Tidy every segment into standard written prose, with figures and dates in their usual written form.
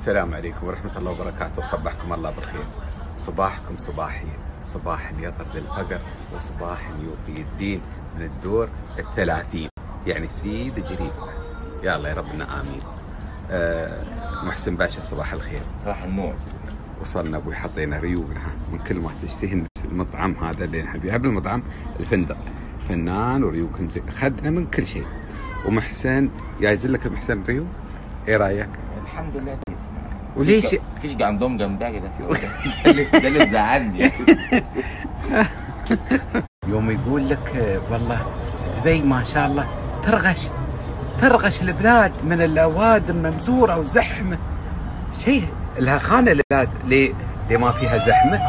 السلام عليكم ورحمة الله وبركاته، صبحكم الله بالخير. صباحكم صباحي، صباح يطرد الفقر وصباح يوفي الدين من الدور 30، يعني سيد جريبنا. يا الله يا ربنا آمين. محسن باشا صباح الخير. صباح النور. وصلنا ابوي، حطينا ريوقنا من كل ما تشتهي المطعم هذا اللي نحبه. قبل المطعم الفندق فنان وريوقهم زي، اخذنا من كل شيء. ومحسن جايزين لك محسن ريوق، ايه رايك؟ الحمد لله كويس. وليش فيش عندهم جمبري بس ده اللي مزعلني. يوم يقول لك والله دبي ما شاء الله ترغش البلاد من الاوادم ممزوره وزحمه، شيء لها خانه البلاد ليه ما فيها زحمه؟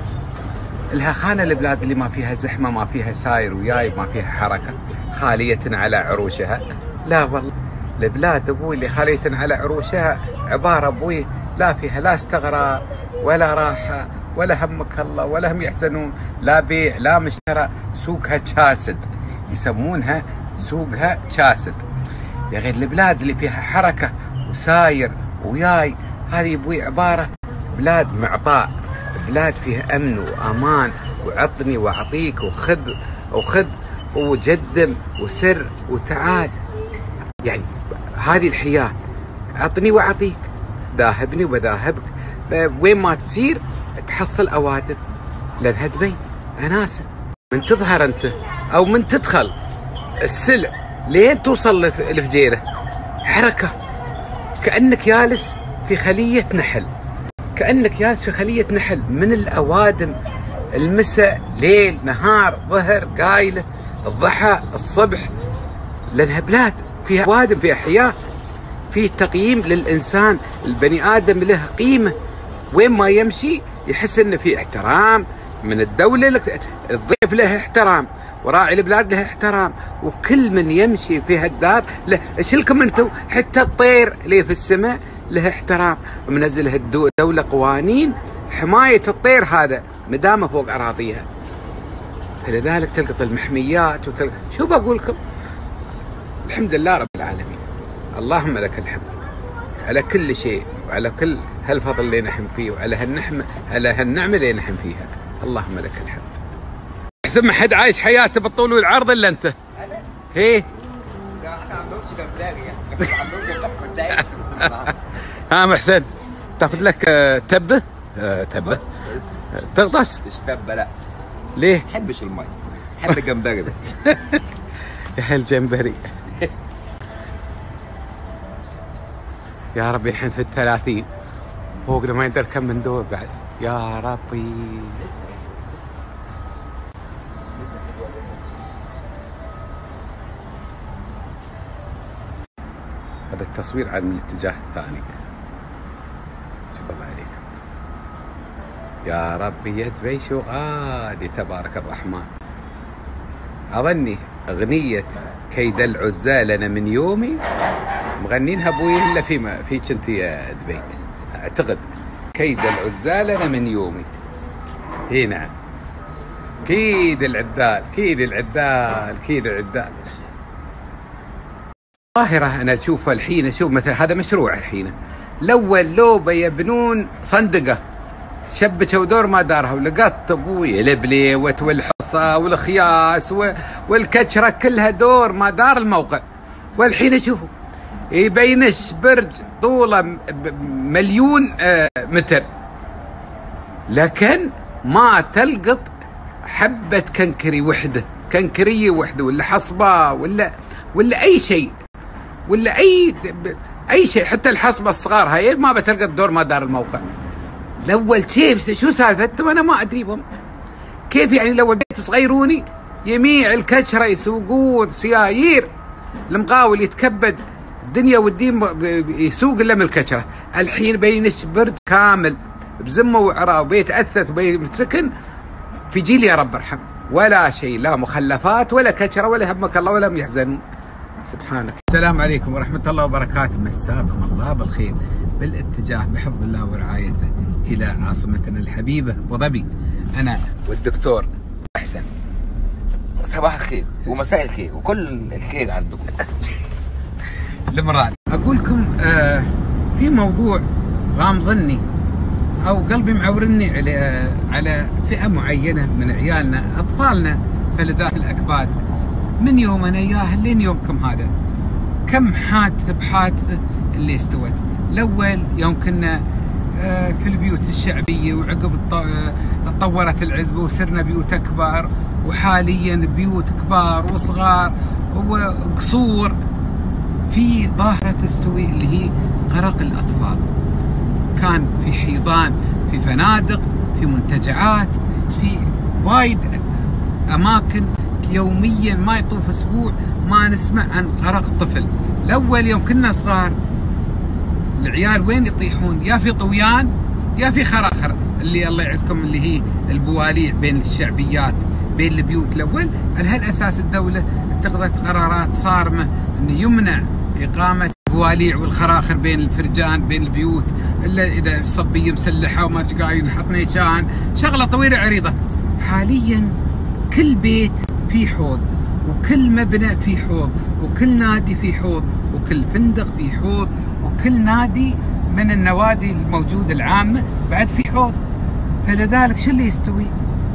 لها خانه البلاد اللي ما فيها زحمه، ما فيها ساير وياي، ما فيها حركه، خاليه على عروشها. لا والله البلاد ابوي اللي خاليه على عروشها عباره ابوي لا فيها لا استغراء ولا راحه ولا همك الله ولا هم يحزنون، لا بيع لا مشترى، سوقها شاسد، يسمونها سوقها شاسد. يا غير البلاد اللي فيها حركه وساير وياي، هذه ابوي عباره بلاد معطاء، بلاد فيها امن وامان وعطني واعطيك وخذ وجدم وسر وتعال، يعني هذه الحياه، عطني واعطيك، ذاهبني وبذاهبك، وين ما تسير تحصل اوادم. لانها دبي اناسه، من تظهر انت او من تدخل السلع لين توصل لفجيره حركه، كانك جالس في خليه نحل، كانك جالس في خليه نحل من الاوادم، المساء ليل نهار ظهر قايله الضحى الصبح. لانها بلاد فيها اوادم، فيها حياه، في تقييم للانسان، البني ادم له قيمه، وين ما يمشي يحس انه في احترام من الدوله، الضيف له احترام وراعي البلاد له احترام، وكل من يمشي في هالدار له. ايش لكم انتم؟ حتى الطير اللي في السماء له احترام، ومنزله الدوله قوانين حمايه الطير هذا مدامه فوق اراضيها. فلذلك تلقط المحميات شو بقول لكم؟ الحمد لله رب العالمين، اللهم لك الحمد على كل شيء وعلى كل هالفضل اللي نحن فيه وعلى هالنعمه اللي نحن فيها، اللهم لك الحمد. احسن ما حد عايش حياته بالطول والعرض الا انت. انا؟ ايه؟ لا احنا عندهمش جمبري يعني. ها محسن تاخذ لك تبه؟ تبه تغطس؟ مش تبه لا. ليه؟ ما بحبش المي، بحب الجمبري بس. يا الجمبري يا ربي، الحين في 30 فوقنا ما يقدر كم من دور بعد، يا ربي. هذا التصوير عن من الاتجاه الثاني. شوف الله عليكم يا ربي، يا دبي شو غادي تبارك الرحمن. اظني اغنيه كيد العزال انا من يومي مغنينها ابوي الا في كنت يا دبي، اعتقد كيد العزال انا من يومي. اي نعم، كيد العدال كيد العدال كيد العدال. ظاهرة أنا أشوفها الحين، أشوف مثلا هذا مشروع الحين، الأول لوبة يبنون صندقة شبكة ودور ما دارها، ولقط أبوي البليوت والحصى والخياس والكشرة كلها دور ما دار الموقع. والحين أشوفه يبينش برج طوله 1,000,000 متر، لكن ما تلقط حبة كنكرية وحدة ولا حصبة ولا أي شيء، ولا أي شيء، حتى الحصبة الصغار هاي ما بتلقط دور ما دار الموقع. الأول كيف شو سالفته أنا ما أدري بهم، كيف يعني الأول بيت صغيروني يميع الكشرة يسوقون سيايير، المقاول يتكبد الدنيا والدين يسوق إلا من الكشرة. الحين بينش برد كامل بزمة وعراء وبيت أثث وبيت سكن في جيل يا رب ارحم، ولا شيء، لا مخلفات ولا كشرة ولا همك الله ولا هم يحزنون. سبحانك. السلام عليكم ورحمة الله وبركاته، مساكم الله بالخير بالاتجاه بحفظ الله ورعايته إلى عاصمتنا الحبيبة أبو ظبي، أنا والدكتور محسن. صباح الخير ومساء الخير وكل الخير عندكم. المراد أقول لكم في موضوع غامضني او قلبي معورني على فئه معينه من عيالنا اطفالنا، فلذات الاكباد. من يوم انا اياه لين يومكم هذا كم حادثه بحادثه اللي استوت. الاول يوم كنا في البيوت الشعبيه، وعقب تطورت العزبه وصرنا بيوت اكبر، وحاليا بيوت كبار وصغار وقصور. في ظاهره تستوي اللي هي غرق الاطفال. كان في حيضان، في فنادق، في منتجعات، في وايد اماكن يوميا ما يطوف اسبوع ما نسمع عن غرق طفل. الاول يوم كنا صغار العيال وين يطيحون؟ يا في طويان يا في خراخر، اللي الله يعزكم اللي هي البواليع بين الشعبيات بين البيوت. الاول على هالاساس الدوله اتخذت قرارات صارمه انه يمنع اقامه البواليع والخراخر بين الفرجان بين البيوت، الا اذا صبيه مسلحه وما تقاي نحط نيشان، شغله طويله عريضه. حاليا كل بيت فيه حوض، وكل مبنى فيه حوض، وكل نادي فيه حوض، وكل فندق فيه حوض، وكل نادي من النوادي الموجوده العامه بعد فيه حوض. فلذلك شو اللي يستوي؟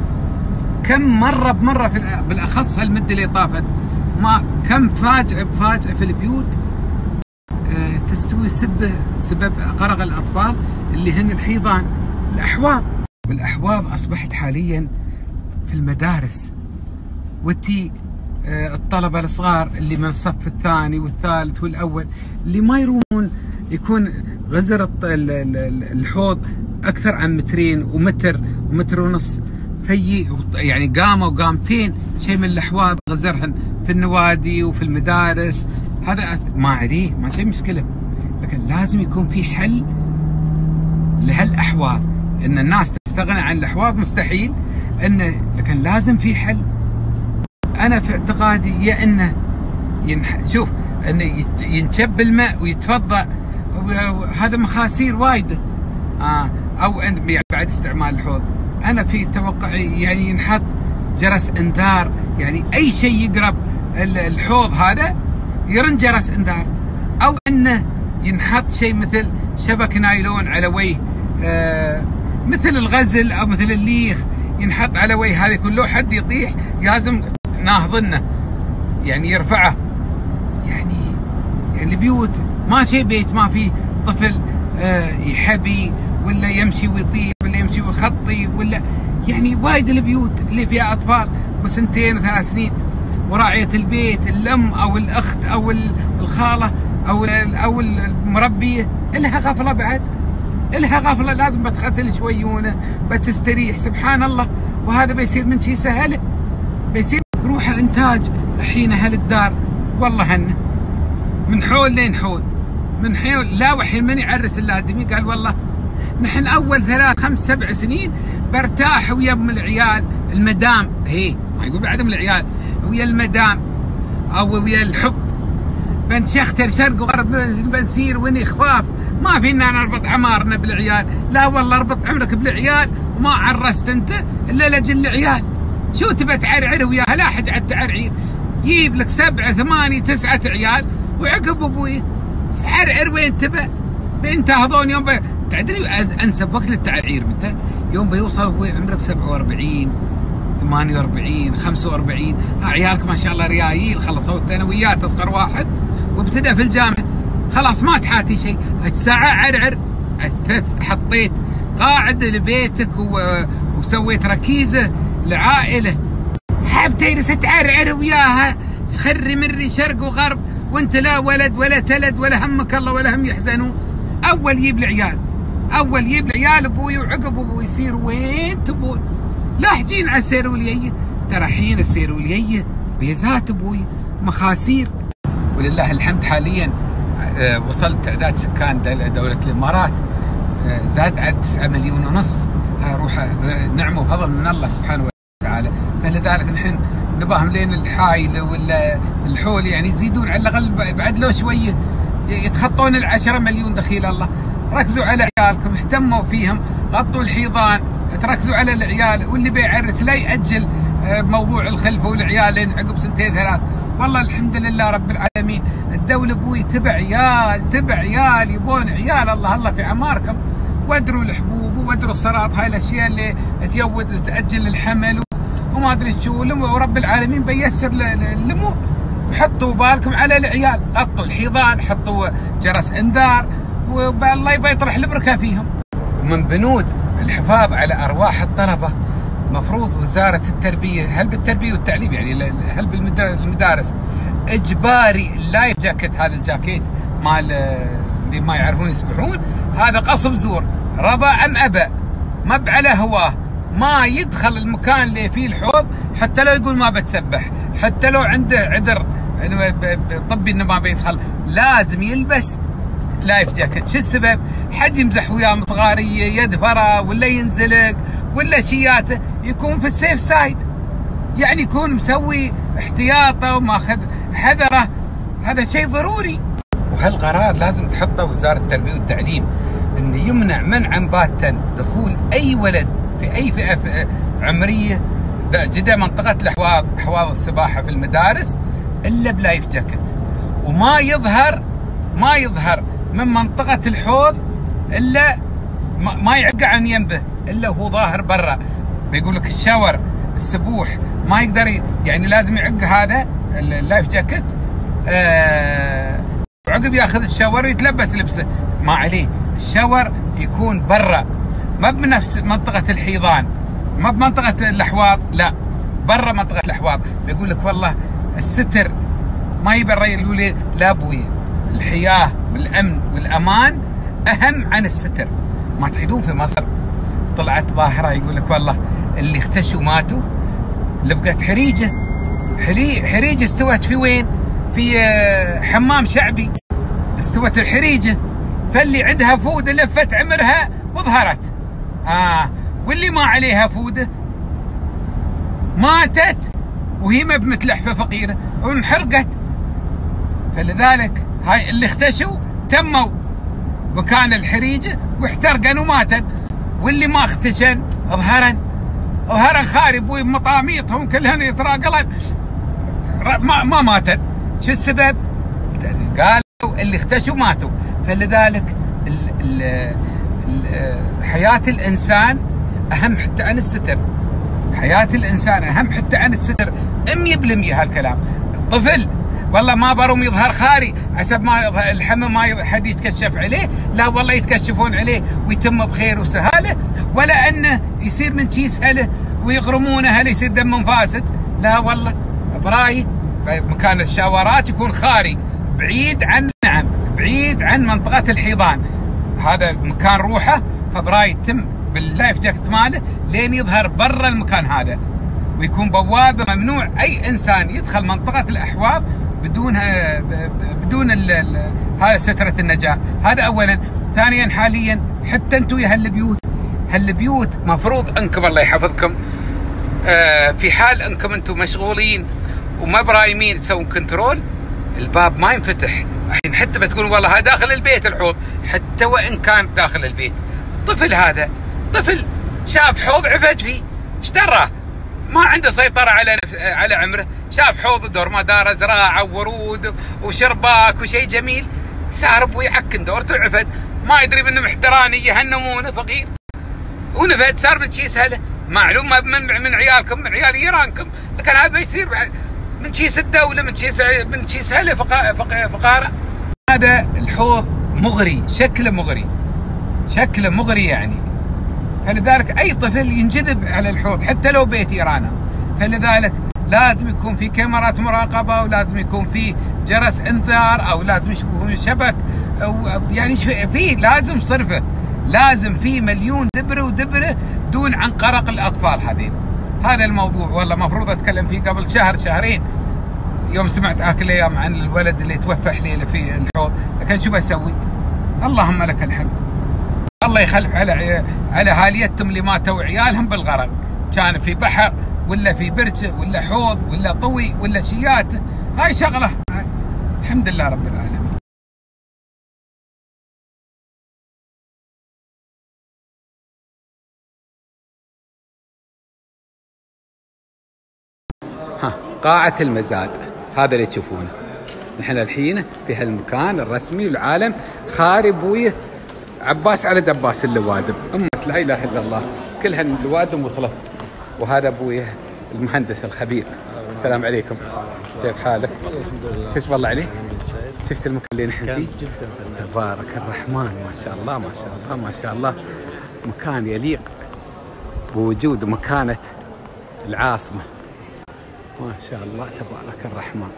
كم مره بمره بالاخص هالمده اللي طافت ما كم فاجعه بفاجعه في البيوت تستوي سبب غرق الاطفال اللي هن الحيضان. الاحواض، والاحواض اصبحت حاليا في المدارس. وتي الطلبه الصغار اللي من الصف الثاني والثالث والاول اللي ما يرومون، يكون غزر الحوض اكثر عن مترين ومتر ومتر ونص، في يعني قامه وقامتين شيء من الاحواض غزرهن في النوادي وفي المدارس. هذا ما عليه ما شيء مشكله، لكن لازم يكون في حل لهالاحواض. ان الناس تستغنى عن الاحواض مستحيل، لكن لازم في حل. انا في اعتقادي يا انه شوف انه ينشب الماء ويتفضى، هذا مخاسير وايده، او ان بعد استعمال الحوض. انا في توقعي يعني ينحط جرس انذار، يعني اي شيء يقرب الحوض هذا يرن جرس انذار، او انه ينحط شيء مثل شبك نايلون على وجه مثل الغزل او مثل الليخ، ينحط على وجه هذا يكون لو حد يطيح لازم ناهضنه يعني يرفعه. يعني البيوت ما شيء بيت ما فيه طفل يحبي ولا يمشي ويطيح ولا يمشي ويخطي، ولا يعني وايد البيوت اللي فيها اطفال وسنتين وثلاث سنين، وراعية البيت الام او الاخت او الخاله او المربيه لها غفله، بعد لها غفله، لازم بتختل شويونه بتستريح. سبحان الله، وهذا بيصير من شيء سهل، بيصير روح انتاج. الحين اهل الدار والله هن من حول لين حول، من حول لا وحين من يعرس الا دمي قال والله نحن اول 3 5 7 سنين برتاح ويا ام العيال المدام، هي ما يقول بعدم العيال، ويا المدام او ويا الحب بنشختر شرق وغرب، بنسير وني خفاف، ما فينا نربط عمارنا بالعيال. لا والله اربط عمرك بالعيال وما عرست انت الا لاجل العيال. شو تبى تعرعر وياها؟ لا حج على التعرعير، جيب لك 7 8 9 عيال وعقب ابوي عرعر وين تبى. بينتهضون يوم تدري انسب وقت للتعرعير متى؟ يوم بيوصل ابوي عمرك 47 48 45، عيالك ما شاء الله ريايل خلصوا الثانويات، اصغر واحد وابتدى في الجامعه، خلاص ما تحاتي شيء. ساعه عرعر حطيت قاعد لبيتك وسويت ركيزه لعائله، حاب تجلس تعرعر وياها خري مري شرق وغرب وانت لا ولد ولا تلد ولا همك الله ولا هم يحزنون. اول يجيب العيال، اول يجيب العيال ابوي، وعقب ابوي يصير وين تبون. لاحجين على السيروليه، ترى حين السيروليه بيزات ابوي مخاسير. ولله الحمد حاليا وصلت تعداد سكان دولة الامارات زاد عد 9 مليون ونص، روح نعمه وفضل من الله سبحانه وتعالى. فلذلك نحن نباهم لين الحايل ولا الحول يعني يزيدون على الاقل بعد لو شويه يتخطون ال10 مليون دخيل الله. ركزوا على عيالكم، اهتموا فيهم، غطوا الحيضان، تركزوا على العيال، واللي بيعرس لا يأجل موضوع الخلفه والعيال لين عقب 2 3 سنين. والله الحمد لله رب العالمين الدولة بوي تبع عيال يبون عيال، الله في عماركم، وادروا الحبوب وادروا السرات، هاي الاشياء اللي تيود وتأجل الحمل وما ادري شو، ورب العالمين بيسر الامور. وحطوا بالكم على العيال، غطوا الحيضان، حطوا جرس انذار، والله يبي يطرح البركة فيهم. ومن بنود الحفاظ على ارواح الطلبة مفروض وزارة التربية، هل بالتربية والتعليم يعني، هل بالمدارس اجباري اللايف جاكيت، هذا الجاكيت مال اللي ما يعرفون يسبحون، هذا قصب زور، رضى ام ابى، ما بعلى هواه، ما يدخل المكان اللي فيه الحوض حتى لو يقول ما بتسبح، حتى لو عنده عذر طبي انه ما بيدخل، لازم يلبس لايف جاكيت. شو السبب؟ حد يمزح وياه مصغاريه يدفره ولا ينزلق ولا شياته، يكون في السيف سايد، يعني يكون مسوي احتياطه وماخذ حذره، هذا شيء ضروري. وهالقرار لازم تحطه وزارة التربية والتعليم، ان يمنع منعا باتا دخول اي ولد في اي فئة عمرية جدا منطقة الحواض، حواض السباحة في المدارس، الا بلايف جاكيت، وما يظهر من منطقة الحوض الا ما يعق عن ينبه الا وهو ظاهر برا. بيقول لك الشاور السبوح ما يقدر، يعني لازم يعق هذا اللايف جاكيت، وعقب ياخذ الشاور ويتلبس لبسه، ما عليه، الشاور يكون برا، ما بنفس منطقة الحيضان، ما بمنطقة الأحواض، لا برا منطقة الأحواض. بيقول لك والله الستر ما يبرى، يقول لي لا ابوي، الحياة والأمن والأمان أهم عن الستر. ما تحيدون في مصر طلعت ظاهرة يقول لك والله اللي اختشوا ماتوا، اللي بقت حريجة استوت في وين؟ في حمام شعبي استوت الحريجة، فاللي عندها فودة لفت عمرها وظهرت، واللي ما عليها فودة ماتت وهي ما بمتلحفة فقيرة وانحرقت. فلذلك هاي اللي اختشوا تموا مكان الحريجة واحترقن وماتن، واللي ما اختشن ظهرن خارب ومطاميطهم كلهن يتراقلن ما ماتن. شو السبب؟ قالوا اللي اختشوا ماتوا. فلذلك حياة الإنسان أهم حتى عن الستر، حياة الإنسان أهم حتى عن الستر 100%. هالكلام الطفل والله ما برم يظهر خاري حسب ما الحمى ما حد يتكشف عليه، لا والله يتكشفون عليه ويتم بخير وسهاله، ولا انه يصير من شي سهله ويغرمونه هل يصير دم فاسد، لا والله برايي مكان الشاورات يكون خاري بعيد عن منطقة الحيضان، هذا مكان روحه، فبرايي يتم باللايف جاكيت ماله لين يظهر برا المكان هذا، ويكون بوابة ممنوع اي انسان يدخل منطقة الاحواض بدون هذا سترة النجاة. هذا اولا. ثانيا حاليا حتى انتم يا هالبيوت مفروض انكم الله يحفظكم، في حال انكم انتم مشغولين وما برايمين تسوون كنترول، الباب ما ينفتح. الحين حتى بتقول والله هذا داخل البيت الحوض، حتى وان كان داخل البيت، الطفل هذا طفل شاف حوض عفج فيه، ايش دراه؟ ما عنده سيطرة على عمره، شاف حوض دور ما داره زراعة وورود وشرباك وشيء جميل، سارب ويعكن دورته عفد، ما يدري منه محتراني يهنمونه فقير ونفد، صار من شي سهله، معلوم من عيالكم، من عيال جيرانكم، لكن هذا يصير من شيس الدولة، من شي سهله فقارة. هذا الحوض مغري، شكله مغري يعني، فلذلك اي طفل ينجذب على الحوض حتى لو بيت ايرانه. فلذلك لازم يكون في كاميرات مراقبه، ولازم يكون في جرس انذار، او لازم يكون شبك، أو يعني في لازم صرفه، لازم في مليون دبره دون عن قرق الاطفال هذين. هذا الموضوع والله مفروض اتكلم فيه قبل شهرين، يوم سمعت اخر الايام عن الولد اللي توفى حليله في الحوض، لكن شو بسوي؟ اللهم لك الحمد. الله يخلف على هاليتهم اللي ماتوا عيالهم بالغرق، كان في بحر ولا في بركه ولا حوض ولا طوي ولا شيات، هاي شغله الحمد لله رب العالمين. قاعة المزاد هذا اللي تشوفونه، نحن الحين في هالمكان الرسمي والعالم خاري بويه عباس على دباس اللوادم، أمة لا إله إلا الله، كل هاللوادم وصلت. وهذا أبويه المهندس الخبير. السلام عليكم، كيف حالك؟ شفت والله عليك؟ شفت المكان اللي نحن فيه؟ تبارك الرحمن، ما شاء الله ما شاء الله ما شاء الله، مكان يليق بوجود مكانة العاصمة، ما شاء الله تبارك الرحمن.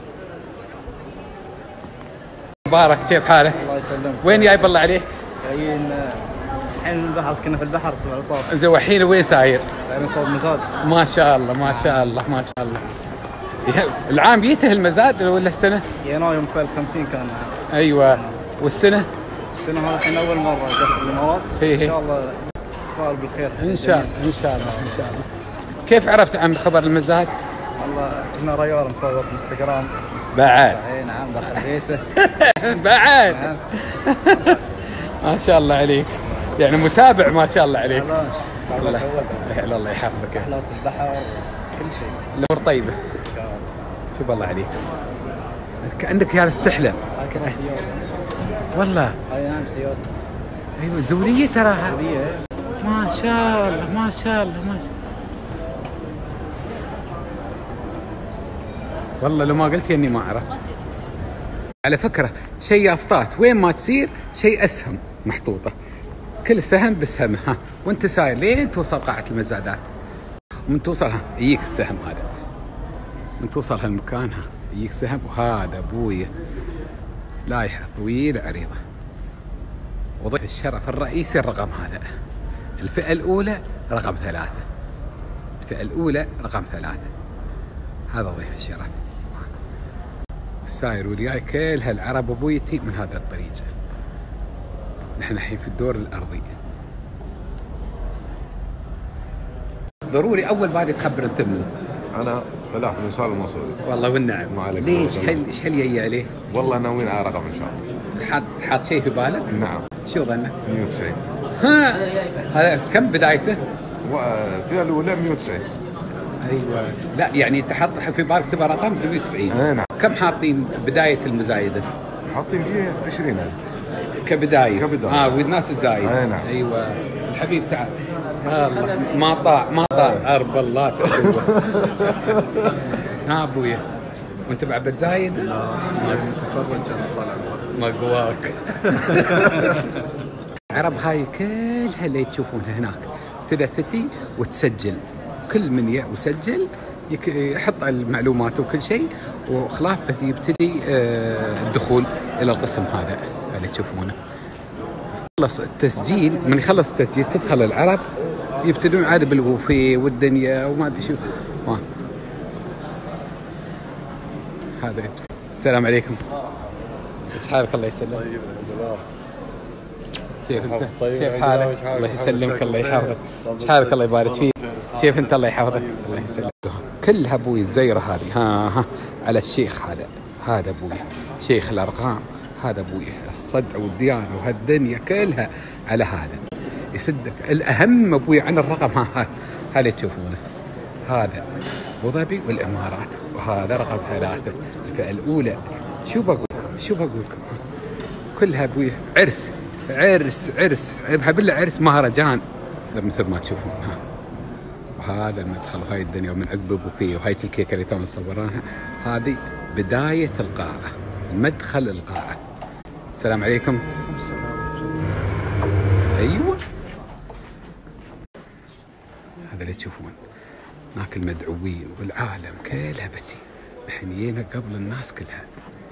مبارك، كيف حالك؟ الله يسلمك. وين جاي بالله عليك؟ جايين الحين البحر، كنا في البحر الاسبوع اللي طاف. زين والحين وين ساير؟ سايرين صوب مزاد. ما شاء الله ما شاء الله ما شاء الله. العام بيته المزاد ولا السنة؟ جينا يوم 50 كان. ايوه، والسنة؟ السنة هذا الحين أول مرة قصد الإمارات. إن شاء الله نتفائل بالخير. إن شاء الله إن شاء الله إن شاء الله. كيف عرفت عن خبر المزاد؟ والله كنا ريال مصور في انستغرام. بعد؟ اي نعم، دخل بيته. بعد؟ نعم. ما شاء الله عليك، يعني متابع ما شاء الله عليك. الله الله يحفظك. رحلات البحر كل شيء. الأمور طيبة إن شاء الله. شوف الله عليك، كأنك جالس تحلم. هاي كمان سيارة. والله هاي نعم سيارة. ايوه زورية تراها. سورية. ما شاء الله ما شاء الله ما شاء الله. والله لو ما قلت اني ما عرفت. على فكرة شيء يافطات وين ما تصير شيء اسهم محطوطة، كل سهم بسهمه. ها وانت ساير لين توصل قاعة المزادات، ومن توصل ها يجيك السهم هذا، من توصل هالمكان ها يجيك سهم. وهذا ابويا لايحة طويلة عريضة، وضيف الشرف الرئيسي الرقم هذا، الفئة الأولى رقم 3، الفئة الأولى رقم 3، هذا ضيف الشرف. والساير والجاي كل هالعرب أبويتي من هذا الطريق. نحن الحين في الدور الأرضي. ضروري أول باري تخبر أنت منو؟ أنا فلاح من سالم المصري. والله والنعم. ليش ايش هل يجي عليه؟ والله ناويين على رقم إن شاء الله. حاط شيء في بالك؟ نعم. شو ظنك؟ 190. ها هذا كم بدايته؟ في الأولى 190. ايوه، لا يعني انت حاط في بالك تبغى رقم 190. نعم. كم حاطين بداية المزايدة؟ حاطين فيه 20,000 كبداية. كبداية. والناس الزايد. نعم. ايوه الحبيب تعال. الله ما طاع ارب الله تحوه. ها ابويا وانت بعد بتزايد؟ لا متفرج انا طالع ما قواك. العرب هاي كلها اللي تشوفونها هناك تدثتي وتسجل، كل من يسجل يحط المعلومات وكل شيء، وخلاف بس يبتدي الدخول الى القسم هذا اللي تشوفونه. خلص التسجيل، من يخلص التسجيل تدخل العرب يبتدون عاد بالبوفيه والدنيا وما ادري شو. هذا. السلام عليكم. ايش حالك؟ الله يسلمك. طيب كيف انت؟ كيف حالك؟ الله يسلمك الله يحفظك. ايش حالك؟ الله يبارك فيك. كيف انت؟ الله يحفظك الله يسلمك. كلها ابوي الزيره هذه. ها على الشيخ هذا ابوي شيخ الارقام، هذا ابوي الصدع والديانه وهالدنيا كلها على هذا يصدق. الاهم ابوي عن الرقم هذا تشوفونه، هذا ابو ظبي والامارات، وهذا رقم 3 الفئه الاولى. شو بقول لكم كلها ابوي عرس بالله عرس مهرجان مثل ما تشوفون. وهذا المدخل وهاي الدنيا، ومن عقب البوفيه وهاي الكيكه اللي تونا صورناها، هذه بدايه القاعه، مدخل القاعه. السلام عليكم. ايوه هذا اللي تشوفون هناك المدعوين والعالم كلها بتي، نحن جينا قبل الناس كلها.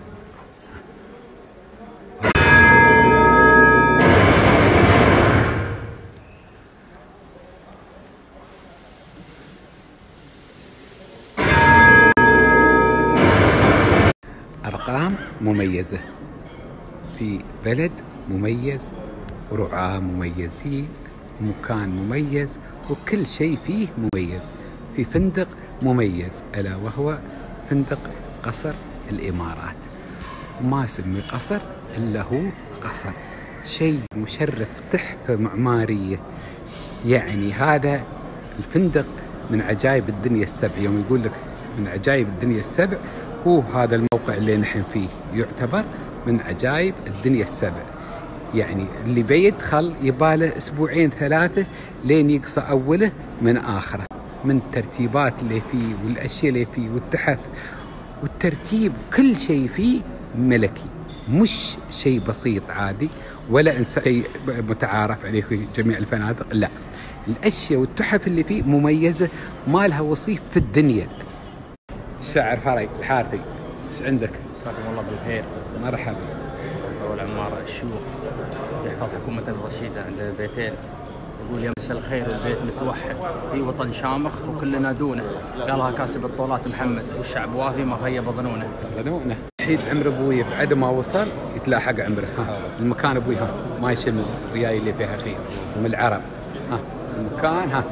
أرقام مميزة في بلد مميز، ورعاة مميزين، ومكان مميز، وكل شيء فيه مميز. في فندق مميز ألا وهو فندق قصر الإمارات، وما اسمي قصر إلا هو قصر، شيء مشرف تحفة معمارية. يعني هذا الفندق من عجائب الدنيا السبع. يوم يقول لك من عجائب الدنيا السبع هو هذا الموقع اللي نحن فيه يعتبر من عجائب الدنيا السبع. يعني اللي بيدخل يباله أسبوعين 3 لين يقصى أوله من آخره، من الترتيبات اللي فيه والأشياء اللي فيه والتحف والترتيب، كل شيء فيه ملكي، مش شيء بسيط عادي ولا شيء متعارف عليه في جميع الفنادق. لا، الأشياء والتحف اللي فيه مميزة ما لها وصيف في الدنيا. الشاعر فري الحارثي، ايش عندك؟ مساكم الله بالخير. مرحبا. أول عمار الشيوخ يحفظ حكومة الرشيدة عند البيتين، يقول يا مساء الخير والبيت متوحد في وطن شامخ وكلنا دونه، قالها كاسب الطولات محمد والشعب وافي ما خيب ظنونه. الحين عمر ابوي بعد ما وصل يتلاحق عمره. المكان ابوي ما يشم الرياي اللي فيها خير ومن العرب. المكان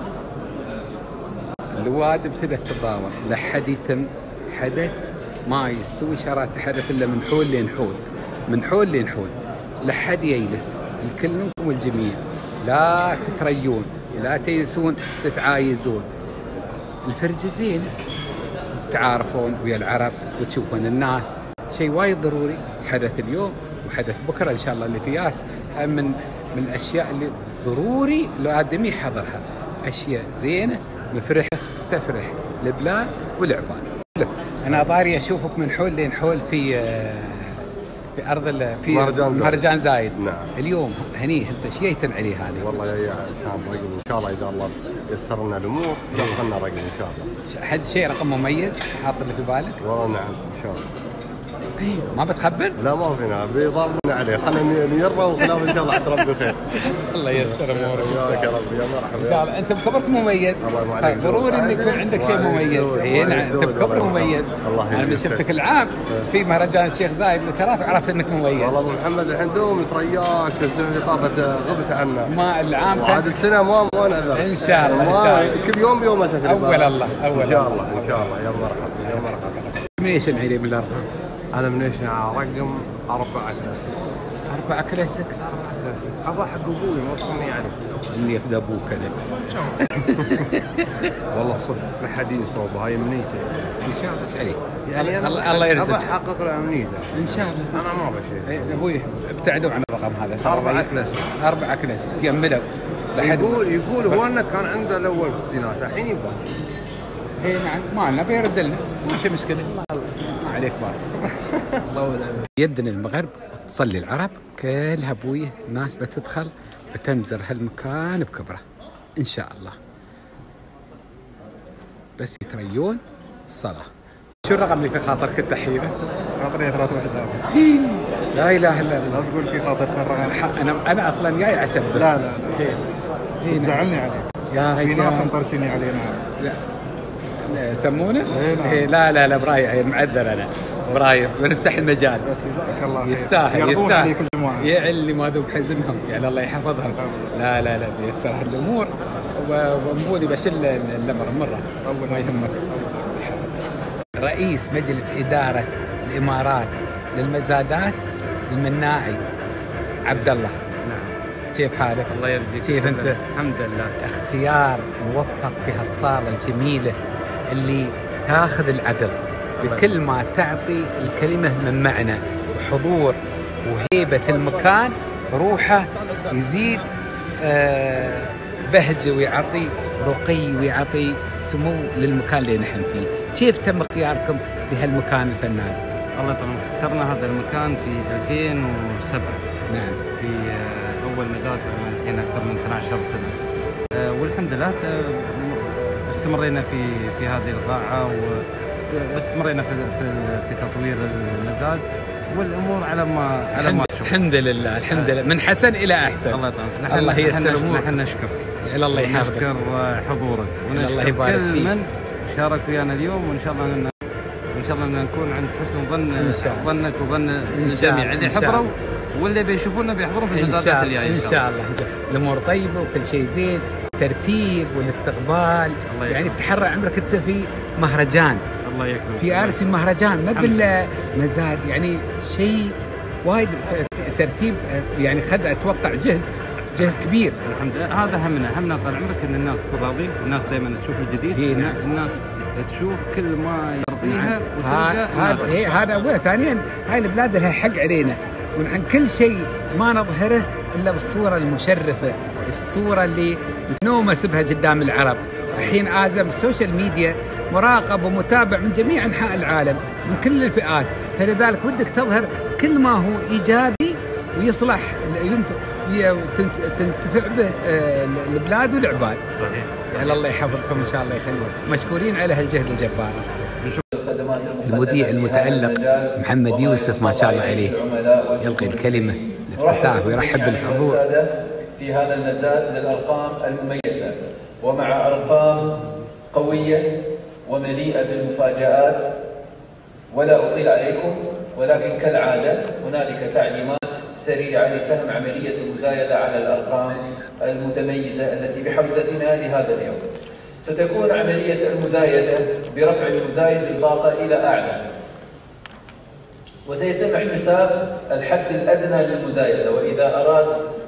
الواد ابتدت تتضاور، لحد يتم حدث ما يستوي شرات حدث الا من حول لين حول، من حول لين حول، لحد يجلس. الكل منكم الجميع لا تتريون، لا تيسون، تتعايزون. الفرجة زين، تعارفون ويا العرب وتشوفون الناس، شيء وايد ضروري. حدث اليوم وحدث بكره ان شاء الله اللي في ياس، من الاشياء اللي ضروري الادمي يحضرها، اشياء زينه مفرحه تفرح البلاد والعباد. انا ضاري اشوفك من حول لين حول في ارض في مهرجان زايد. نعم. اليوم هني انت ايش جايتن عليه هذه؟ والله يا سام رقم ان شاء الله، اذا الله يسر لنا الامور دخلنا رقم ان شاء الله. حد شيء رقم مميز حاط اللي في بالك؟ والله نعم ان شاء الله. ما بتخبر؟ لا ما فينا، بيضربنا عليه، خلينا نيره وخلاف ان شاء الله عند ربي خير. الله ييسر امورك. وياك يا رب، يا مرحبا. ان شاء الله. انت بكبرك مميز، ضروري ان يكون عندك شيء مميز. اي نعم، انت بكبرك مميز. انا من شفتك العام في مهرجان الشيخ زايد للتراث عرفت انك مميز. والله ابو محمد الحين دوم ترياك، السنه اللي طافت غبت عنا. ما العام وعاد السنه ما نعذر ان شاء الله. ان شاء الله كل يوم بيوم اسافر. اول الله اول ان شاء الله ان شاء الله. يا مرحبا يا مرحبا. من ايش العيد من الارقام؟ أنا من إيش رقم 4 كلاسيك. 4 كلاسيك؟ 4 كلاسيك. أبا حق أبوي ما وصلني يعني. إني أفدى أبوك أنا. والله صدق الحديث وهاي أمنيتي. إن شاء الله سعيد. يعني الله يرزقك. أبا أحقق له أمنيته. إن شاء الله. أنا ما بشيء. أبوي ابتعدوا عن الرقم هذا. 4 كلاسيك. 4 كلاسيك تيملوا. يقول هو أنه كان عنده الأول في الستينات، الحين يبغى. إيه نعم، ما لنا بيرد لنا، ماشي مشكلة. ما عليك باس. يدنا المغرب تصلي العرب كلها ابويه، الناس بتدخل بتمزر هالمكان بكبره ان شاء الله، بس يتريون الصلاه. شو الرقم اللي في خاطرك التحيه؟ خاطري 3 وحدات. لا اله الا الله. لا تقول في خاطرك الرقم. انا اصلا جاي عسب. لا زعلني عليه يا رجال. في ناس مطرشيني علينا. لا يسمونه؟ إيه لا براي معذر انا. برايف بنفتح المجال. بس جزاك الله خير. يستاهل يعلي ما ذوب حزنهم، يعني الله يحفظهم. لا بيسر هالامور ومبودي بشل الامر مره ما يهمك. رئيس مجلس اداره الامارات للمزادات المناعي عبد الله. نعم. كيف حالك؟ الله يرزقك. كيف انت؟ الحمد لله. اختيار موفق في هالصاله الجميله اللي تاخذ العدل بكل ما تعطي الكلمة من معنى وحضور وهيبة المكان، روحه يزيد بهجة ويعطي رقي ويعطي سمو للمكان اللي نحن فيه. كيف تم اختياركم لهالمكان الفنان؟ الله يطول عمرك. اخترنا هذا المكان في 2007. نعم. في أول مزاد الحين أكثر من 12 سنة. والحمد لله استمرينا في هذه القاعة واستمرينا في تطوير المزاد والامور على ما تشوف. الحمد لله من حسن الى احسن. الله يطول. الله ييسر امورك. نحن نشكرك. الله يحفظك. نشكر حضورك ونشكر كل من شارك ويانا اليوم، وان شاء الله نكون عند حسن ظنك وظن الجميع اللي حضروا واللي بيشوفونا بيحضرون في المزادات الجايه. ان شاء الله الامور طيبه وكل شيء زين، ترتيب والاستقبال. يعني تحرى عمرك انت في مهرجان. الله يكرمك. في ارسي مهرجان ما بالمزاد، يعني شيء وايد ترتيب، يعني خد اتوقع جهد كبير. الحمد لله. هذا همنا طال عمرك ان الناس تكون راضين، الناس دائما تشوف الجديد، الناس تشوف كل ما يرضيها وتلقى هذا اولا. ثانيا هاي البلاد لها حق علينا، ونحن كل شيء ما نظهره الا بالصوره المشرفه، الصوره اللي نومس بها قدام العرب. الحين ازم السوشيال ميديا مراقب ومتابع من جميع انحاء العالم من كل الفئات، فلذلك ودك تظهر كل ما هو ايجابي ويصلح تنتفع به البلاد والعباد. صحيح. يعني الله يحفظكم ان شاء الله يخليكم، مشكورين على هالجهد الجبار. المذيع المتألق محمد يوسف ما شاء الله عليه يلقي الكلمة الافتتاح ويرحب بالحضور في هذا المزاد للأرقام المميزة، ومع أرقام قوية ومليئة بالمفاجآت. ولا أطيل عليكم، ولكن كالعادة هنالك تعليمات سريعة لفهم عملية المزايدة على الأرقام المتميزة التي بحوزتنا لهذا اليوم. ستكون عملية المزايدة برفع المزايد الباقة إلى أعلى، وسيتم احتساب الحد الأدنى للمزايدة. وإذا أراد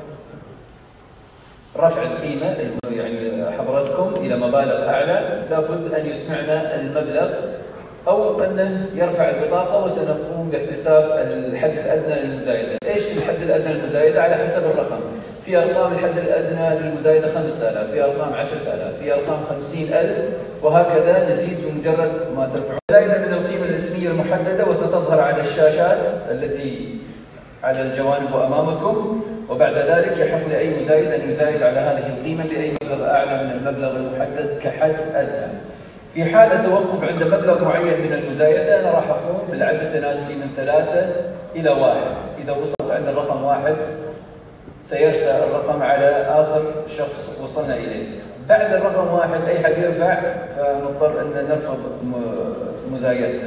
رفع القيمة يعني حضرتكم إلى مبالغ أعلى لابد أن يسمعنا المبلغ أو أنه يرفع البطاقة، وسنقوم باحتساب الحد الأدنى للمزايدة. إيش الحد الأدنى للمزايدة؟ على حسب الرقم. في أرقام الحد الأدنى للمزايدة 5000، في أرقام 10000، في أرقام 50000، وهكذا نزيد بمجرد ما ترفعون. المزايدة من القيمة الاسمية المحددة، وستظهر على الشاشات التي على الجوانب أمامكم. وبعد ذلك يحق لأي مزايد أن يزايد على هذه القيمة بأي مبلغ أعلى من المبلغ المحدد كحد أدنى. في حال التوقف عند مبلغ معين من المزايدة أنا راح أقوم بالعد التنازلي من 3 إلى 1. إذا وصلت عند الرقم 1 سيرسى الرقم على آخر شخص وصلنا إليه. بعد الرقم 1 أي حد يرفع فنضطر أن نرفض مزايدته.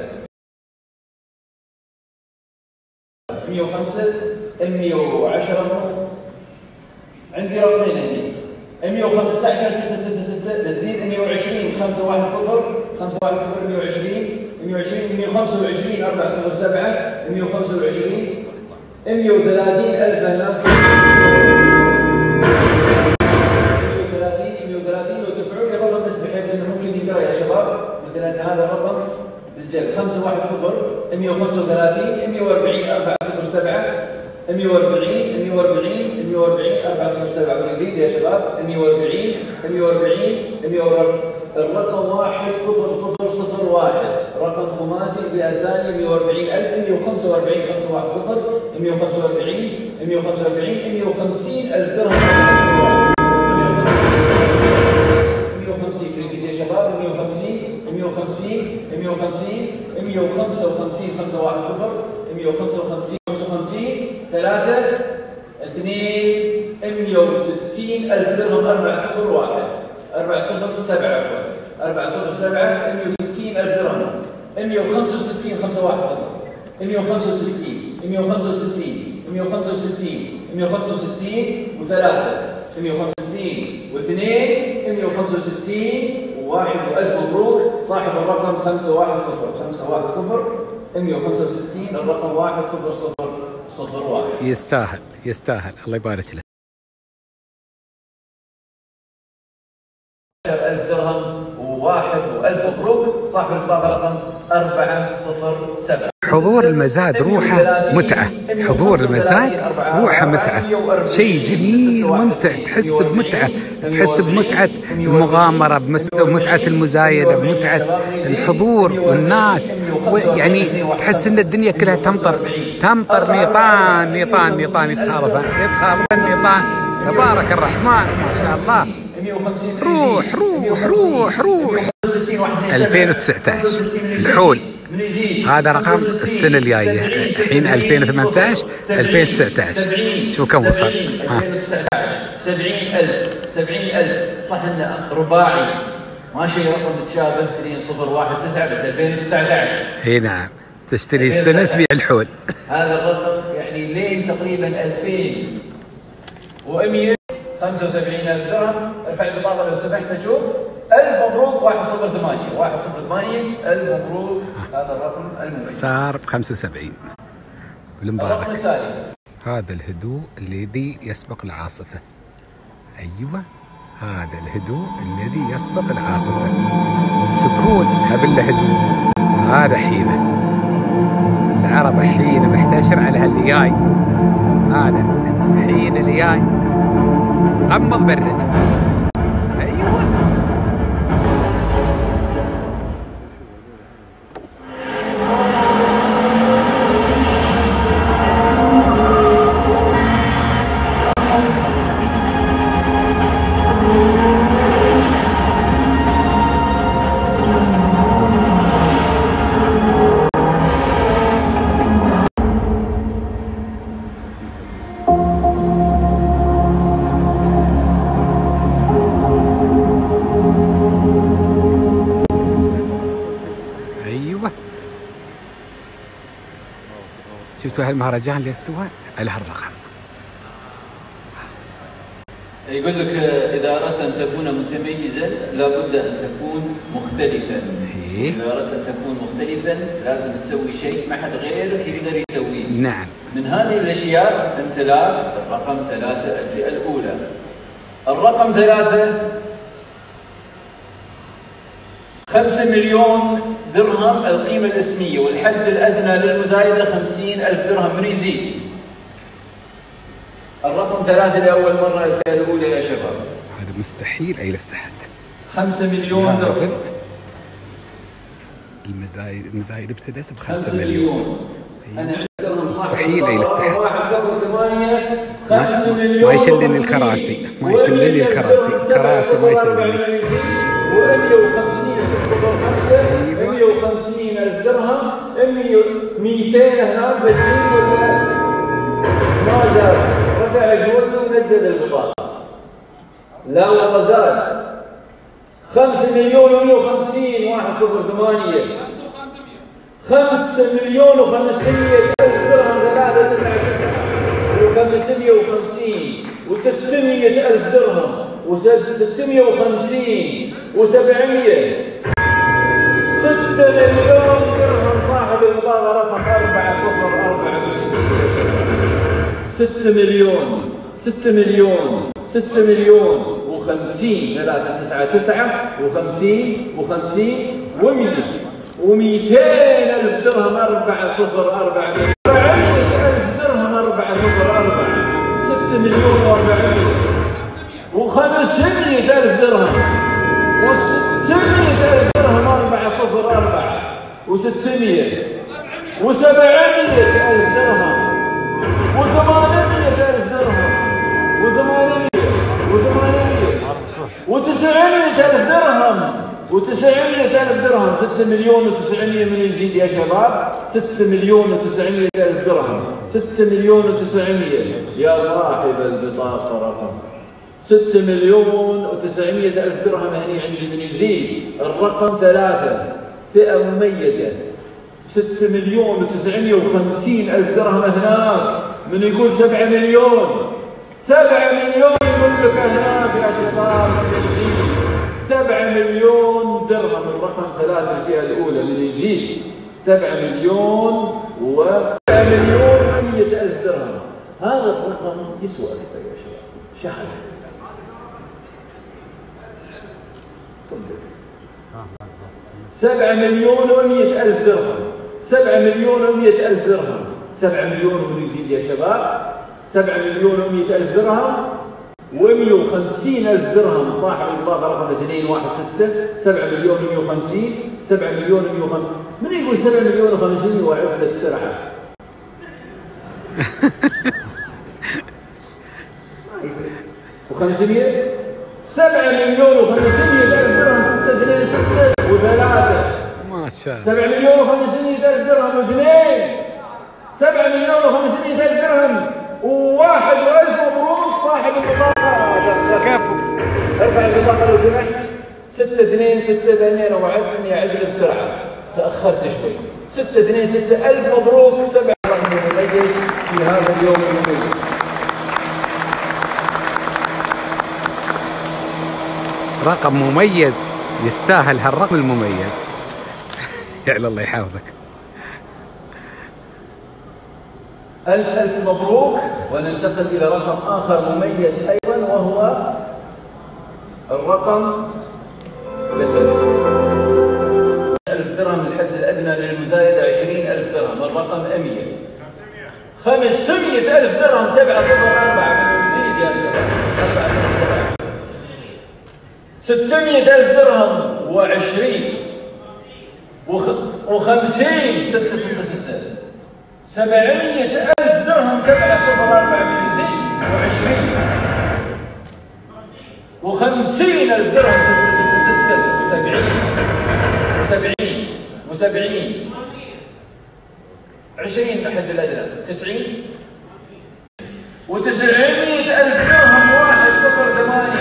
105 110 عندي رقمين هنا، 115 666 نزيد 120 510 510 120 120 125 407 125 130 ألف هناك 130 لو ترفعوا لي الرقم بس بحيث انه ممكن يقرا يا شباب. مثلا هذا الرقم بالجد 510 135 140 407 140 140 140 407 يزيد يا شباب 140 140 الرقم 1001 رقم خماسي الفئة الثانية 140000 145 510 145 150 ألف درهم 150 يزيد يا شباب 150 155 510 155 3 2 160 ألف درهم 407 عفوا 407 160 ألف درهم 165 510 165 165 165 165 وثلاثة 165 واثنين 165 وواحد وألف مبروك صاحب الرقم 510 165 الرقم 10001 يستاهل الله يبارك له. 10,000 درهم وواحد وألف مبروك صاحب البطاقة رقم 407. حضور المزاد روحه متعة، حضور المزاد روحه متعة، شيء جميل ممتع، تحس بمتعة، تحس بمتعة المغامرة، بمتعة المزايدة، بمتعة الحضور والناس، يعني تحس ان الدنيا كلها تمطر نيطان يتخالف النيطان. تبارك الرحمن ما شاء الله. روح 2019 الحول هذا رقم السنة الجاية، الحين 2018 2019 شو كم وصل؟ 70,000 صح انه رباعي ماشي رقم متشابه 2019 بس 2019. اي نعم تشتري السنة تبيع الحول. هذا الرقم يعني لين تقريبا 2175,000 درهم. ارفع البطاقة لو سمحت اشوف. ألف مبروك 108 ألف مبروك. هذا الرقم المميز صار ب75 والمبارك. الرقم التالي هذا الهدوء الذي يسبق العاصفة. أيوة هذا الهدوء الذي يسبق العاصفة، سكون قبل هدوء. هذا حينه العرب حين محتشر على اللي جاي، هذا حين اللي جاي قمض بالرجل. ايوه شفتوا هالمهرجان اللي استوى على هالرقم. يقول لك إذا أردت أن تكون متميزا لابد أن تكون مختلفا. إذا أردت أن تكون مختلفا لازم تسوي شيء ما حد غيرك يقدر يسويه. نعم. من هذه الأشياء امتلاك الرقم 3 الفئة الأولى. الرقم 3 5 مليون درهم القيمة الاسمية، والحد الأدنى للمزايدة 50,000 درهم. من يزيد؟ الرقم 3 لأول مرة الفئة الأولى يا شباب. هذا مستحيل أجلس تحت. 5 مليون درهم. المزايد ابتدت ب5 مليون. أنا عندي درهم مستحيل أجلس تحت. 5 مليون. ما يشلني الكراسي، ما يشلني الكراسي، الكراسي ما يشلني. و150,000 درهم. 200 هناك بتزيد ولا ما زاد؟ رفع جوده ونزل البطاقة. لا والله زاد. 5 مليون و150 108. 5 مليون و500,000 درهم 399 و550 و600,000 درهم و650 و700. 6 مليون درهم صاحب البطاقة رقم 404. 6 مليون 6 مليون 6 مليون و50 399 و50 و50 و100 و200,000 درهم 404. 400,000 درهم 404. 6 مليون و400 و500,000 درهم و600,000 درهم 404 و600 و700,000 درهم و800,000 درهم و800 و900,000 درهم و900,000 درهم. 6 مليون و900. من يزيد يا شباب؟ 6 مليون و900,000 درهم. 6 مليون و900 يا صاحب البطاقة رقم 6 مليون و900,000 درهم. هني عندي من يزيد الرقم 3 فئة مميزة 6 مليون و950,000 درهم. هناك من يقول 7 مليون 7 مليون يقول لك هناك يا شباب. من يزيد 7 مليون درهم. الرقم 3 الفئة الأولى من يزيد 7 مليون و7 مليون و100,000 درهم. هذا الرقم يسوى أكثر يا شباب. شحن صدق. 7 مليون و100,000 درهم. 7 مليون و100,000 درهم. 7 مليون ومن يزيد يا شباب. 7 مليون و100,000 درهم و150,000 درهم صاحب البطاقة رقم 216. 7 مليون و150. 7 مليون و150. من يقول 7 مليون و500 وأعد لك بسرعة. و500. 7 مليون و500,000 درهم. 6 2 6 و3 ما شاء الله. 7 مليون و500,000 درهم واثنين. 7 مليون و500,000 درهم وواحد. وألف مبروك صاحب البطاقة. كفو. ارفع البطاقة لو سمحت. 6 2 6 لأني أنا وعدتني أعدل بسرعة تأخرت شوي. 6 2 6 ألف مبروك. 7 رقم مميز في هذا اليوم المميز. رقم مميز يستاهل هالرقم المميز. يعلى الله يحافظك. ألف مبروك. وننتقل إلى رقم آخر مميز أيضا وهو الرقم بالجد 1000 درهم الحد الأدنى للمزايدة 20,000 درهم. الرقم 100 500,000 درهم 704 يزيد يا شباب 407 600,000 درهم و20 و50 666 700,000 درهم 704 يزيد و20 و50,000 درهم 666 و70 20 الحد الأدنى 90 و900,000 درهم 108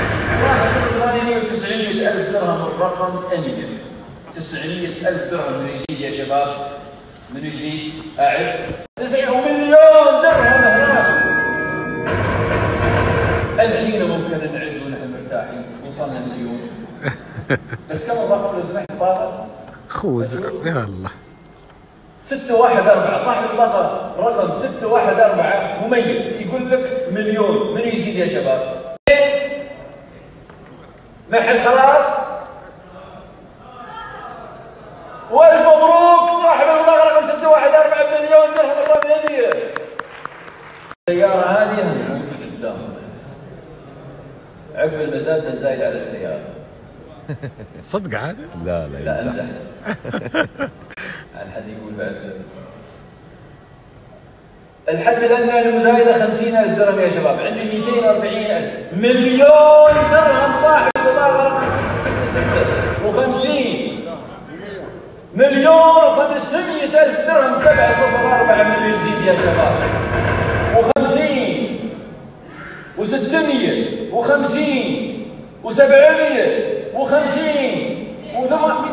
و900,000 درهم الرقم 900,000 درهم من يزيد يا شباب من يزيد أعد 9 مليون درهم هناك. الحين ممكن نعد ونحن مرتاحين وصلنا مليون. بس كم الرقم لو سمحت طارق؟ خوز يا الله 614 صاحب البطاقة رقم 614 مميز يقول لك مليون. من يزيد يا شباب؟ ما حد خلاص؟ والف مبروك صاحب البطاقة رقم 614 مليون درهم الرقمية. السيارة هذه موجودة قدامنا عقب المزاد نزايد على السيارة. صدق عاد؟ لا امزح. الحد يقول بعد الحد الادنى للمزايده 50,000 درهم يا شباب. عندي 240,000 مليون درهم صاحب البطاقه رقم 656 مليون و500,000 درهم 704 من يزيد يا شباب و50 و600 و50 و700 و50 و800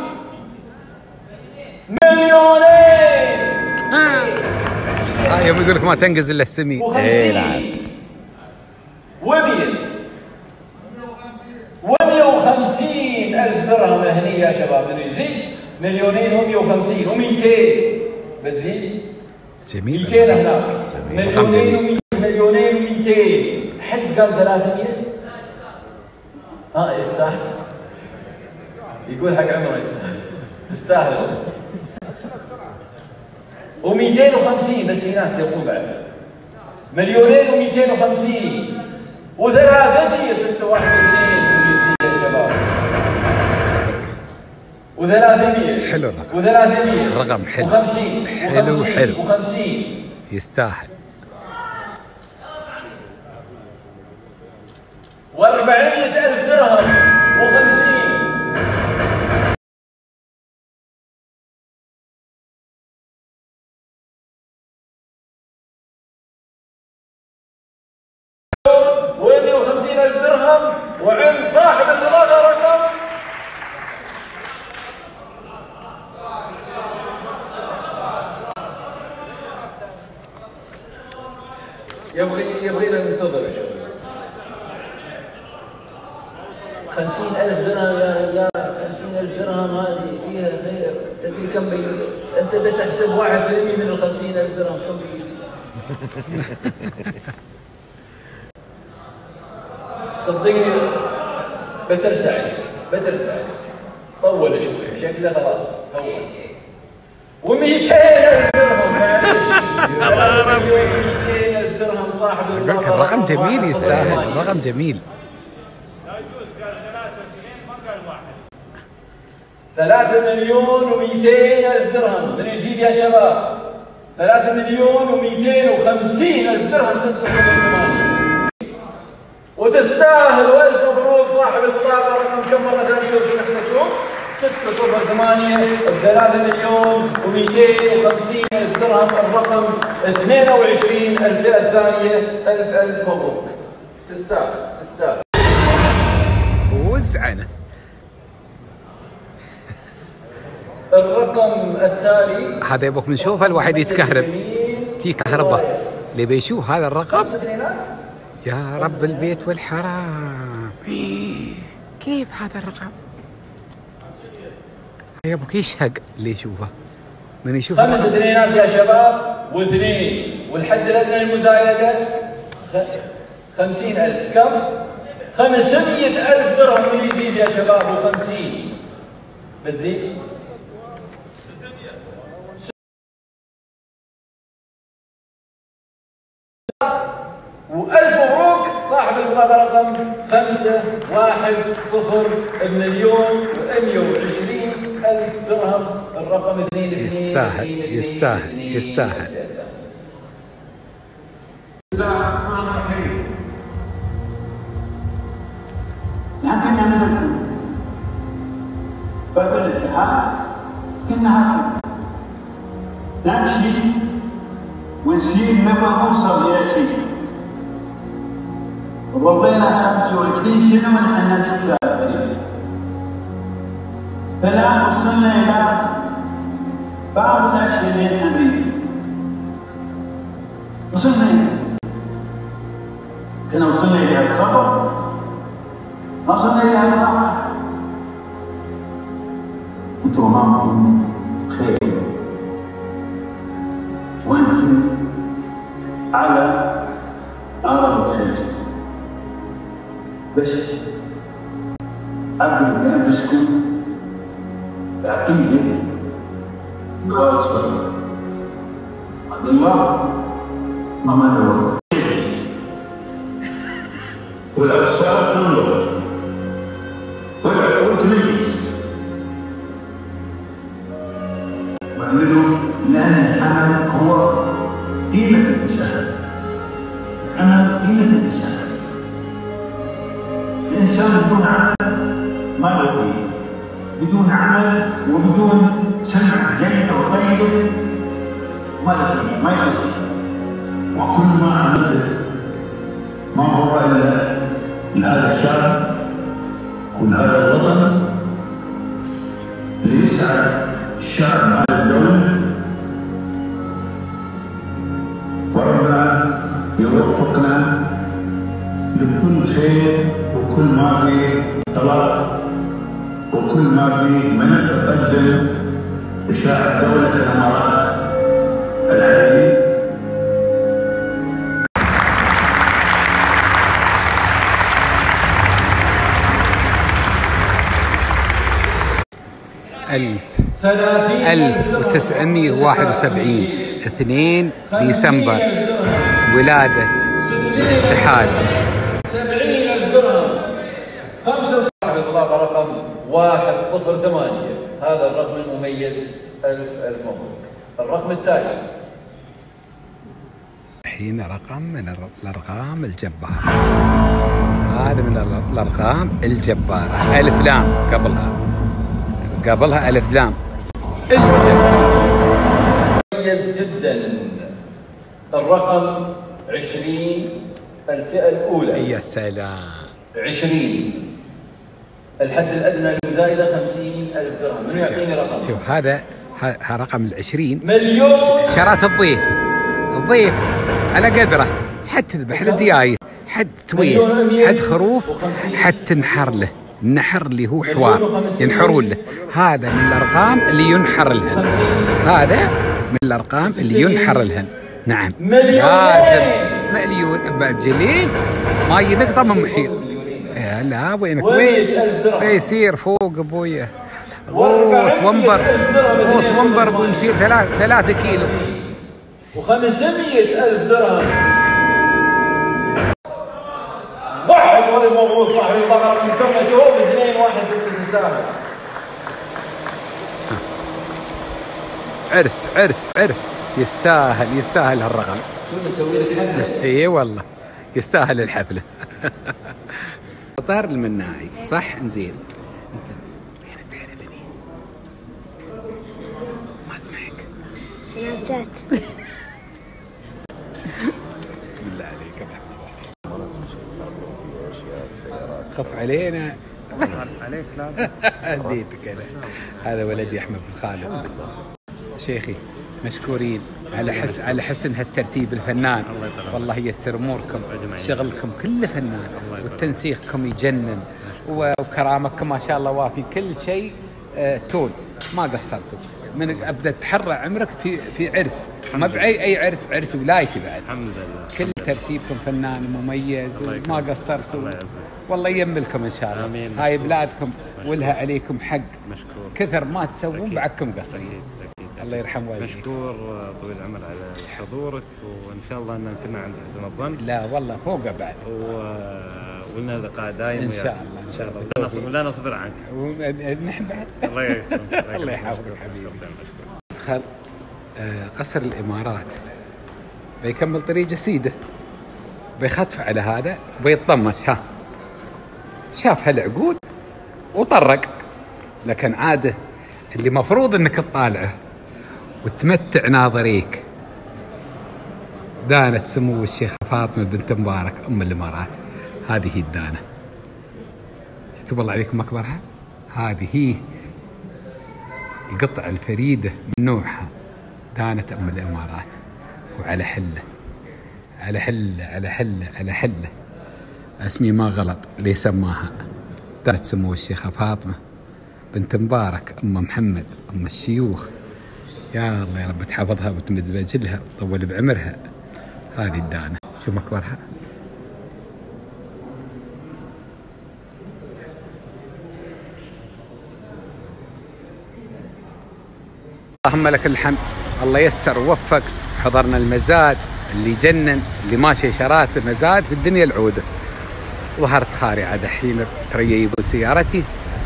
مليونين. يوم يقول لك ما تنقز الا السمين. اي نعم. و150,000 درهم هني يا شباب من يزيد مليونين و150 و200 بتزيد جميل 200 هناك مليونين و200 حد قال 300 ايش صح يقول حق عمره يستاهل تستاهل و250 بس في ناس يقول بعد مليونين و250 و300 612 ويزيد يا شباب و300 حلو و300 رقم حلو و50 حلو و50 يستاهل و400,000 درهم و50 و150,000 درهم وعند صاحب البطاقة رقم يبغينا ننتظر شوي 50,000 درهم يا رجال 50,000 درهم هذه فيها خير. تدري كم بيجي؟ انت بس احسب 1% من 50,000 درهم كم بيجي؟ صدقني بترسى عليك طول شوي شكله خلاص هو و200,000 درهم معلش 200,000 درهم صاحب لك الرقم جميل يستاهل الرقم جميل 3,200,000 درهم من يزيد يا شباب 3,250,000 درهم 608 وتستاهل والف مبروك صاحب البطاقة رقم كم مرة ثانية لو سمحت تشوف 608 ب3,250,000 درهم الرقم 22 الفئة الثانية ألف مبروك تستاهل وزعنه الرقم التالي هذا يبوك نشوفه الواحد يتكهرب تي كهربة اللي بيشوف هذا الرقم يا رب البيت والحرام كيف هذا الرقم يبوك يشهق اللي يشوفه من يشوف 5 اثنينات يا شباب واثنين والحد الادنى للمزايده 50,000 كم؟ 500,000 درهم. من يزيد يا شباب؟ و50 بتزيد. وألف مبروك صاحب البطاقة رقم 510,120,000 درهم. الرقم 2. يستاهل يستاهل يستاهل. بسم الله الرحمن الرحيم. لكننا نذكر باب الاتحاد كنا لا نشيل ونسيب لما نوصل إلى شيء. وظلينا 25 سنة ونحن نتكلم. فالآن وصلنا إلى بعض الأشياء اللي نبيها. وصلنا كنا وصلنا إلى الصبر، وصلنا إلى الراحة. أنتم أمامكم خير، وأنتم على أرض الخير. بس أبدو بأنفسكم بعقيدة خالصة عند الله وما نور. والأبصار تنظر والعقول تميز. وأعملوا لأن العمل هو قيمة الإنسان. العمل قيمة الإنسان. الإنسان بدون عمل ما له قيمة. بدون عمل وبدون سمع جيدة وطيبة ما له قيمة، ما يصير. وكل ما عملت ما هو إلا لهذا الشعب ولهذا الوطن ليسعد الشعب مع الدولة. وربنا يوفقنا لكل خير وكل ما فيه طلب وكل ما فيه من التقدم لشعب دولة الإمارات العربية. ألف 1971 2 ديسمبر ولادة الاتحاد. 70,000 درهم. 5 صاحب البطاقة رقم 108. هذا الرقم المميز. ألف مبروك. الرقم التالي الحين رقم من الأرقام الجبارة. هذا من الأرقام الجبارة. ألف لام قبلها ألف لام الجبارة. مميز جدا. الرقم 20. الفئة الأولى. يا سلام. 20. الحد الأدنى للمزايدة 50,000 درهم. من يعطيني رقم؟ شوف هذا رقم 20 مليون. شرات الضيف على قدره. حد تذبح له دياير، حد تويس، حد خروف، حد تنحر له النحر اللي هو حوار ينحرون له. هذا من الأرقام اللي ينحر لهن. هذا من الأرقام اللي ينحر لهن. نعم لازم مليون. جليل ما ينقطع من محيط. لا وينك وين يصير فوق ابويا. غوص ومبر ابوي مسير 3 كيلو. و500,000 درهم. واحد والف مبروك صاحب البطاقة من كم جهود 216 تستاهل. عرس يستاهل هالرقم. شو بتسوي لك حفلة؟ اي والله يستاهل الحفلة. طار المناعي صح. انزين انت وينك تعرفني؟ ما اسمعك. سناب شات. بسم الله عليك خف علينا. عليك لازم. اديتك انا. هذا ولدي احمد بن خالد. شيخي مشكورين على حسن هالترتيب الفنان. والله ييسر اموركم، شغلكم كله فنان، وتنسيقكم يجنن، وكرامكم ما شاء الله وافي. كل شيء تون ما قصرتوا. من ابدا تحرى عمرك في عرس، ما باي عرس ولايتي بعد. الحمد لله. كل ترتيبكم فنان مميز وما قصرتوا. والله يملكم ان شاء الله. آمين. هاي بلادكم ولها عليكم حق. مشكور. كثر ما تسوون بعدكم قصير. أكيد. الله يرحم والديك. مشكور طويل العمر على حضورك، وان شاء الله ان كنا عند حسن الظن. لا والله فوق بعد. ولنا لقاء دائم ان شاء الله ان شاء الله. لا نصبر عنك. ونحن بعد. الله يكرمك. الله يحفظك حبيبي. دخل قصر الامارات، بيكمل طريق جسيده، بيخطف على هذا وبيتطمش. ها شاف هالعقود وطرق، لكن عاده اللي مفروض انك تطالعه وتمتع ناظريك دانة سمو الشيخة فاطمة بنت مبارك ام الامارات. هذه هي الدانة، شفتوا بالله عليكم اكبرها. هذه هي القطعة الفريدة من نوعها، دانة ام الامارات. وعلى حله على حله على حله على حله، اسمي ما غلط اللي سماها دانة سمو الشيخة فاطمة بنت مبارك ام محمد ام الشيوخ. يا الله يا رب تحفظها وتمد باجلها وتطول بعمرها. هذه الدانة شو مكبرها. اللهم لك الحمد، الله يسر ووفق. حضرنا المزاد اللي جنن، اللي ماشي شرات مزاد في الدنيا العودة. ظهرت خارعة دحين تريي بسيارتي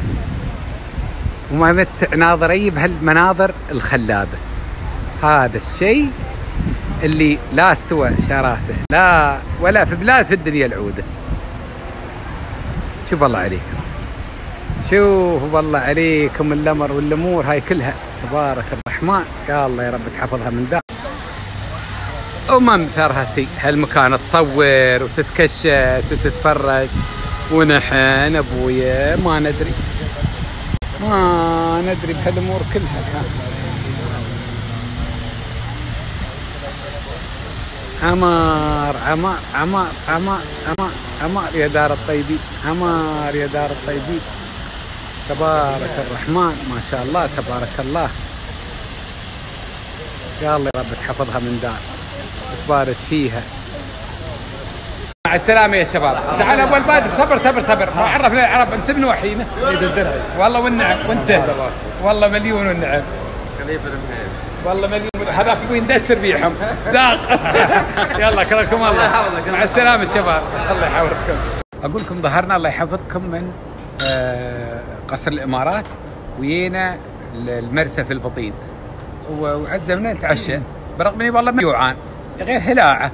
وما متع ناظري بهالمناظر الخلابة. هذا الشيء اللي لا استوى شراته لا ولا في بلاد في الدنيا العودة. شوف الله عليكم، شوف بالله عليكم الأمر والأمور هاي كلها تبارك الرحمن. يا الله يا رب تحفظها من ذا. وممثرها هالمكان تصور وتتكشف وتتفرج، ونحن ابويا ما ندري بهالامور كلها. عمار عمار عمار عمار عمار عمار يا دار الطيبين، عمار يا دار الطيبين. تبارك الرحمن ما شاء الله تبارك الله. يا الله يا رب تحفظها من دار وتبارك فيها. مع السلامة يا شباب. تعال أبو البادر. صبر عرفنا العرب. أنت من وحينا؟ سيد الدرعي. والله والنعم. وأنت؟ والله مليون والنعم. خليفة المهيب. والله مليون. هذاك وين دسر بيحم زاق. يلا كرمكم الله. مع السلامة شباب. الله يحفظكم. أقول لكم ظهرنا الله يحفظكم من قصر الإمارات، وينا المرسى في البطين، وعزمنا نتعشى برغم اني والله ما جوعان غير هلاعه.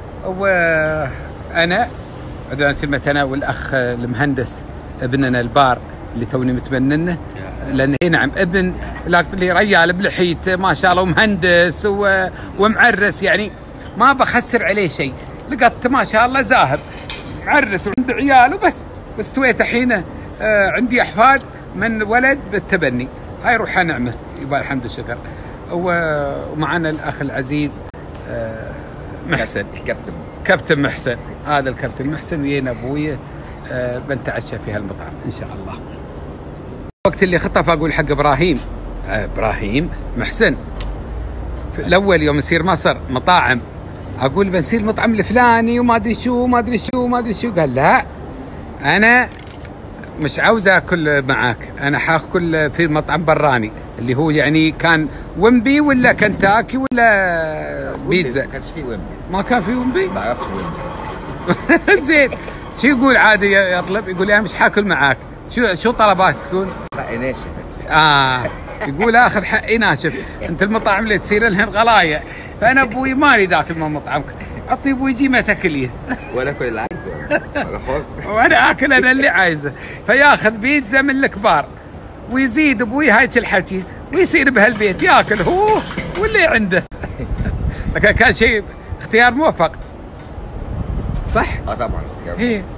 وانا عدنا انا والاخ المهندس ابننا البار اللي توني متبننه، لان نعم ابن لكن لي رجال بلحيته ما شاء الله ومهندس ومعرس، يعني ما بخسر عليه شيء. لقيت ما شاء الله زاهد معرس وعند عيال وبس. بس تويت الحين عندي احفاد من ولد بالتبني، هاي روحها نعمه يبقى الحمد والشكر. ومعنا الاخ العزيز محسن، كابتن محسن. هذا الكابتن محسن ويانا ابويه بنتعشى في هالمطعم ان شاء الله. وقت اللي خطف اقول حق ابراهيم محسن الاول يوم نصير مصر مطاعم، اقول بنصير المطعم الفلاني وما ادري شو. قال لا انا مش عاوز اكل معاك، انا حاكل في مطعم براني اللي هو يعني كان ومبي ولا كنتاكي ولا بيتزا. ما كانش فيه ومبي. ما كان في ومبي؟ ما اعرفش ومبي. زين شو يقول عادي يطلب؟ يقول انا مش حاكل معاك. شو طلبات تكون؟ حقي ناشف. يقول اخذ حقي ناشف. انت المطاعم اللي تصير لهن غلايه، فانا ابوي ما اريد اكل من مطعمك، عطني ابوي جيمه تاكليه. ولا اكل اللي عايزه ولا خوف. وانا اكل انا اللي عايزه. فياخذ بيتزا من الكبار ويزيد ابوي هايك الحكي ويصير بهالبيت ياكل هو واللي عنده. لكن كان شيء اختيار موفق صح؟ طبعا اختيار